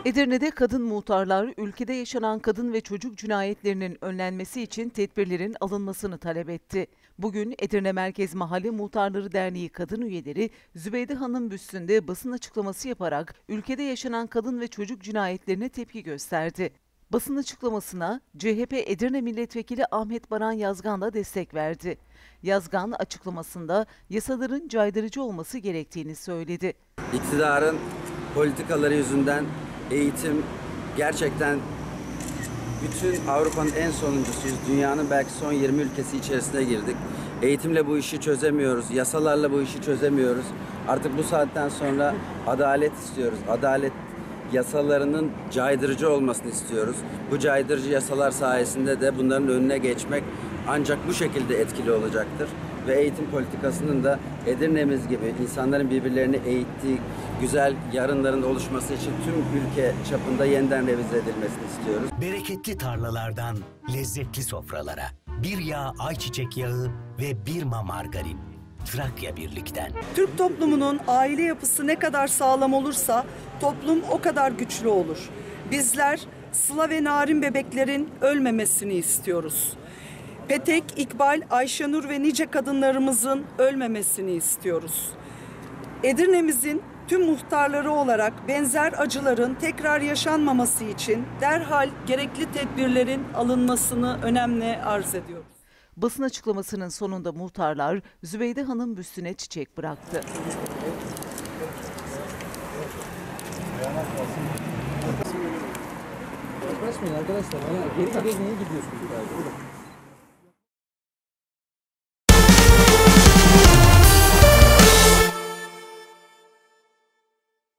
Edirne'de kadın muhtarlar ülkede yaşanan kadın ve çocuk cinayetlerinin önlenmesi için tedbirlerin alınmasını talep etti. Bugün Edirne Merkez Mahalle Muhtarları Derneği kadın üyeleri Zübeyde Hanım büstünde basın açıklaması yaparak ülkede yaşanan kadın ve çocuk cinayetlerine tepki gösterdi. Basın açıklamasına CHP Edirne Milletvekili Ahmet Baran Yazgan da destek verdi. Yazgan açıklamasında yasaların caydırıcı olması gerektiğini söyledi. İktidarın politikaları yüzünden eğitim gerçekten bütün Avrupa'nın en sonuncusuyuz. Dünyanın belki son 20 ülkesi içerisine girdik. Eğitimle bu işi çözemiyoruz. Yasalarla bu işi çözemiyoruz. Artık bu saatten sonra adalet istiyoruz. Adalet yasalarının caydırıcı olmasını istiyoruz. Bu caydırıcı yasalar sayesinde de bunların önüne geçmek ancak bu şekilde etkili olacaktır. Ve eğitim politikasının da Edirne'miz gibi insanların birbirlerini eğittiği güzel yarınların oluşması için tüm ülke çapında yeniden revize edilmesini istiyoruz. Bereketli tarlalardan lezzetli sofralara, bir yağ ayçiçek yağı ve Birma margarin. Trakya Birlik'ten. Türk toplumunun aile yapısı ne kadar sağlam olursa toplum o kadar güçlü olur. Bizler Sıla ve Narin bebeklerin ölmemesini istiyoruz. Petek, İkbal, Ayşenur ve nice kadınlarımızın ölmemesini istiyoruz. Edirne'mizin tüm muhtarları olarak benzer acıların tekrar yaşanmaması için derhal gerekli tedbirlerin alınmasını önemli arz ediyoruz. Basın açıklamasının sonunda muhtarlar Zübeyde Hanım büstüne çiçek bıraktı. Yaklaşmayın arkadaşlar. Geri niye gidiyorsunuz?